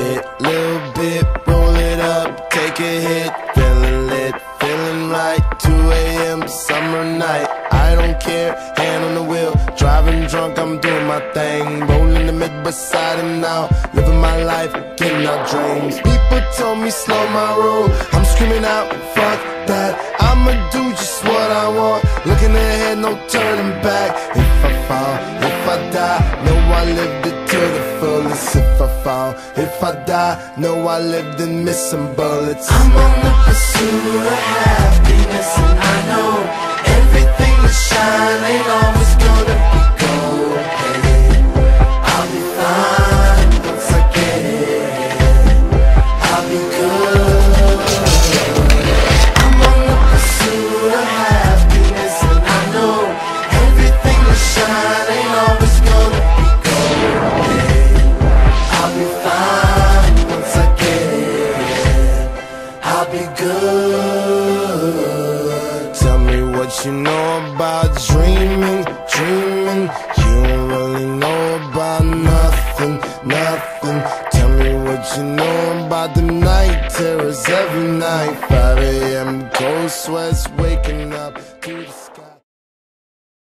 lit, little bit, roll it up, take a hit, feeling lit, feeling right, 2 a.m. summer night, I don't care, hand on the wheel, driving drunk, I'm doing my thing, rolling the mid beside him now, living my life, getting our dreams. People told me slow my roll, I'm screaming out, fuck that, I'ma do just what I want, looking ahead, no turning back. If I fall, if I die, know I lived it to the fullest. If I fall, if I die, know I lived in missing bullets. I'm on the pursuit of happiness, and I know everything that shine ain't always gonna be gold. Hey, I'll be fine once I get it, I'll be good. I'm on the pursuit of happiness, and I know everything that shine ain't always gonna be gold. Hey, I'll be fine once I get it, I'll be good. Tell me what you know about dreaming, dreaming. You don't really know about nothing, nothing. Tell me what you know about the night terrors every night. 5 a.m. cold sweats, waking up to the